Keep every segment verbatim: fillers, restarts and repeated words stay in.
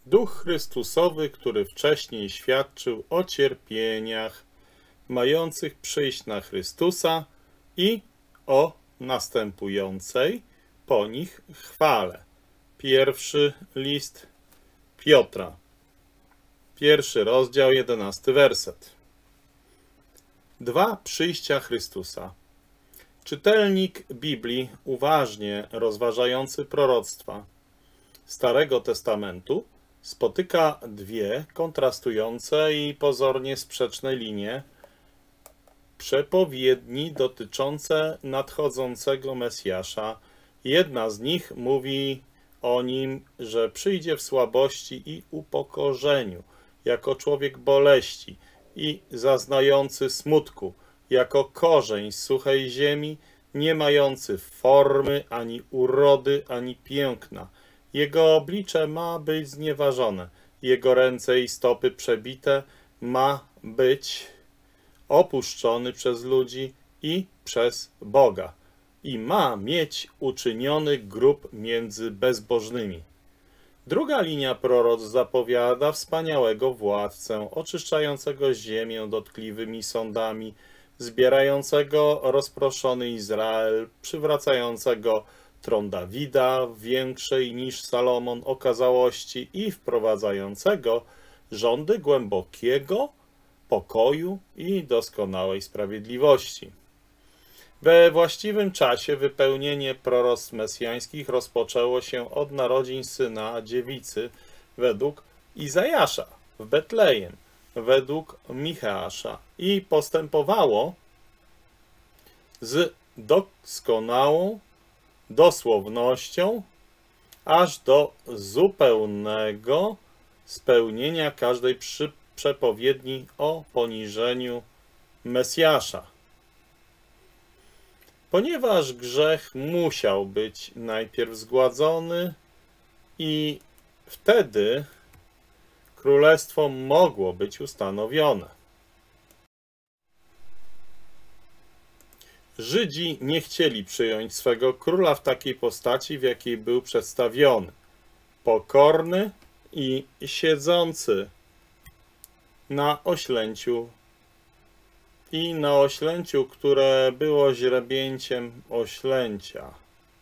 Duch Chrystusowy, który wcześniej świadczył o cierpieniach mających przyjść na Chrystusa i o następującej po nich chwale. Pierwszy list Piotra, pierwszy rozdział, jedenasty werset. Dwa przyjścia Chrystusa. Czytelnik Biblii, uważnie rozważający proroctwa Starego Testamentu, spotyka dwie kontrastujące i pozornie sprzeczne linie przepowiedni dotyczące nadchodzącego Mesjasza. Jedna z nich mówi o nim, że przyjdzie w słabości i upokorzeniu, jako człowiek boleści i zaznający smutku, jako korzeń z suchej ziemi, nie mający formy, ani urody, ani piękna. Jego oblicze ma być znieważone, jego ręce i stopy przebite, ma być opuszczony przez ludzi i przez Boga i ma mieć uczyniony grób między bezbożnymi. Druga linia proroc zapowiada wspaniałego władcę, oczyszczającego ziemię dotkliwymi sądami, zbierającego rozproszony Izrael, przywracającego tron Dawida w większej niż Salomon okazałości i wprowadzającego rządy głębokiego pokoju i doskonałej sprawiedliwości. We właściwym czasie wypełnienie proroctw mesjańskich rozpoczęło się od narodzin syna dziewicy według Izajasza w Betlejem, według Micheasza i postępowało z doskonałą dosłownością aż do zupełnego spełnienia każdej przy przepowiedni o poniżeniu Mesjasza. Ponieważ grzech musiał być najpierw zgładzony i wtedy królestwo mogło być ustanowione. Żydzi nie chcieli przyjąć swego króla w takiej postaci, w jakiej był przedstawiony. Pokorny i siedzący na oślęciu i na oślęciu, które było źrebięciem oślęcia.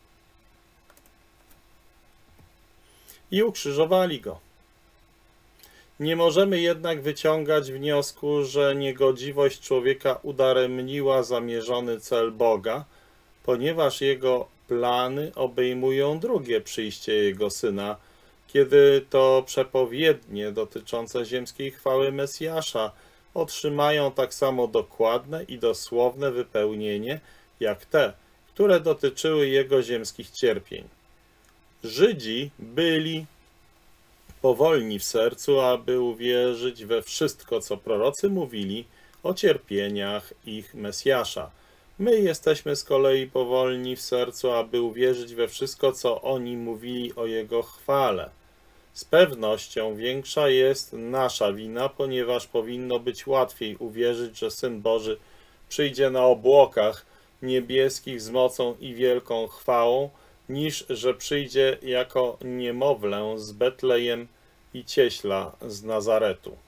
I ukrzyżowali go. Nie możemy jednak wyciągać wniosku, że niegodziwość człowieka udaremniła zamierzony cel Boga, ponieważ jego plany obejmują drugie przyjście Jego Syna, kiedy to przepowiednie dotyczące ziemskiej chwały Mesjasza otrzymają tak samo dokładne i dosłowne wypełnienie, jak te, które dotyczyły Jego ziemskich cierpień. Żydzi byli powolni w sercu, aby uwierzyć we wszystko, co prorocy mówili o cierpieniach ich Mesjasza. My jesteśmy z kolei powolni w sercu, aby uwierzyć we wszystko, co oni mówili o Jego chwale. Z pewnością większa jest nasza wina, ponieważ powinno być łatwiej uwierzyć, że Syn Boży przyjdzie na obłokach niebieskich z mocą i wielką chwałą, niż że przyjdzie jako niemowlę z Betlejem i cieśla z Nazaretu.